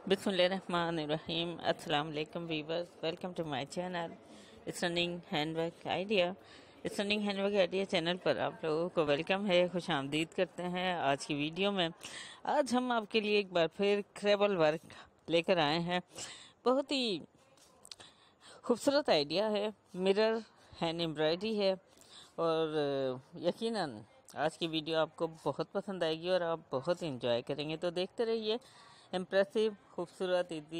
बिस्मिल्लाहिर्रहमानिर्रहीम। अस्सलाम वालेकुम viewers, welcome to my channel running handwork idea. Running handwork idea channel पर आप लोगों को वेलकम है, खुश आमदीद करते हैं। आज की वीडियो में आज हम आपके लिए एक बार फिर क्रेबल वर्क लेकर आए हैं। बहुत ही खूबसूरत आइडिया है, मिरर हैंड एम्ब्रॉयडरी है और यकीनन आज की वीडियो आपको बहुत पसंद आएगी और आप बहुत इंजॉय करेंगे। तो देखते रहिए। इम्प्रेसिव, खूबसूरत, easy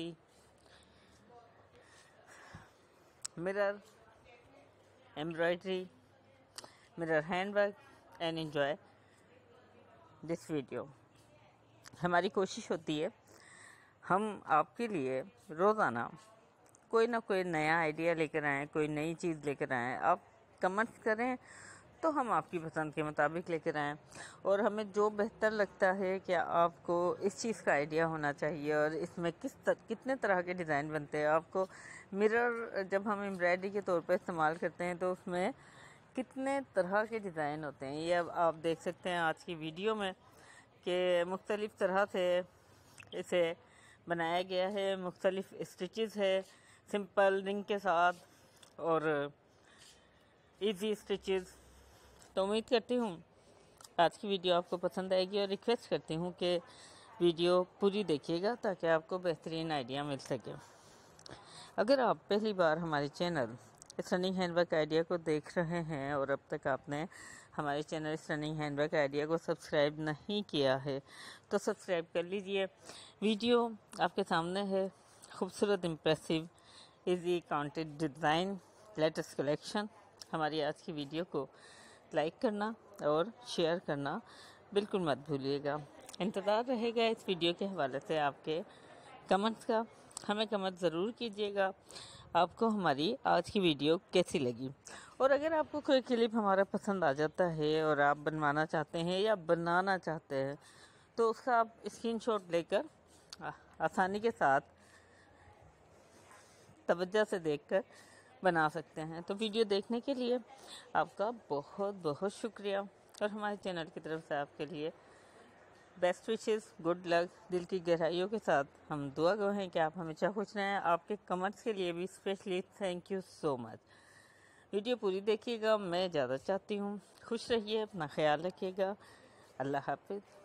mirror embroidery, mirror handwork and enjoy this video. हमारी कोशिश होती है हम आपके लिए रोज़ाना कोई ना कोई नया आइडिया लेकर आएँ, कोई नई चीज़ लेकर आएँ। आप कमेंट्स करें तो हम आपकी पसंद के मुताबिक लेकर आएँ, और हमें जो बेहतर लगता है कि आपको इस चीज़ का आइडिया होना चाहिए और इसमें कितने तरह के डिज़ाइन बनते हैं। आपको मिरर जब हम एम्ब्रॉयडरी के तौर पर इस्तेमाल करते हैं तो उसमें कितने तरह के डिज़ाइन होते हैं, ये अब आप देख सकते हैं आज की वीडियो में कि मुख्तलिफ़ तरह से इसे बनाया गया है। मुख्तलिफ़ स्टिचेस है, सिंपल रिंग के साथ और इजी स्टिचेस। तो उम्मीद करती हूँ आज की वीडियो आपको पसंद आएगी और रिक्वेस्ट करती हूँ कि वीडियो पूरी देखिएगा ताकि आपको बेहतरीन आइडिया मिल सके। अगर आप पहली बार हमारे चैनल रनिंग हैंडवर्क आइडिया को देख रहे हैं और अब तक आपने हमारे चैनल रनिंग हैंडवर्क आइडिया को सब्सक्राइब नहीं किया है तो सब्सक्राइब कर लीजिए। वीडियो आपके सामने है, खूबसूरत, impressive, easy counted design, latest collection. हमारी आज की वीडियो को लाइक करना और शेयर करना बिल्कुल मत भूलिएगा। इंतज़ार रहेगा इस वीडियो के हवाले से आपके कमेंट्स का। हमें कमेंट ज़रूर कीजिएगा आपको हमारी आज की वीडियो कैसी लगी, और अगर आपको कोई क्लिप हमारा पसंद आ जाता है और आप बनवाना चाहते हैं या बनाना चाहते हैं तो उसका आप स्क्रीनशॉट लेकर आसानी के साथ तवज्जो से देखकर बना सकते हैं। तो वीडियो देखने के लिए आपका बहुत बहुत शुक्रिया, और हमारे चैनल की तरफ से आपके लिए बेस्ट विशेस, गुड लक। दिल की गहराइयों के साथ हम दुआ गो हैं कि आप हमेशा खुश रहें। आपके कमेंट्स के लिए भी specially thank you so much. Video पूरी देखिएगा, मैं ज़्यादा चाहती हूँ। खुश रहिए, अपना ख्याल रखिएगा। अल्लाह हाफिज़।